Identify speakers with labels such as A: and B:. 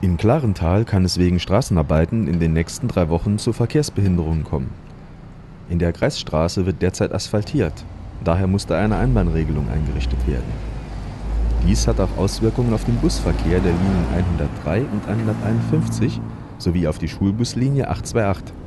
A: In Klarenthal kann es wegen Straßenarbeiten in den nächsten 3 Wochen zu Verkehrsbehinderungen kommen. In der Kreisstraße wird derzeit asphaltiert, daher musste eine Einbahnregelung eingerichtet werden. Dies hat auch Auswirkungen auf den Busverkehr der Linien 103 und 151 sowie auf die Schulbuslinie 828.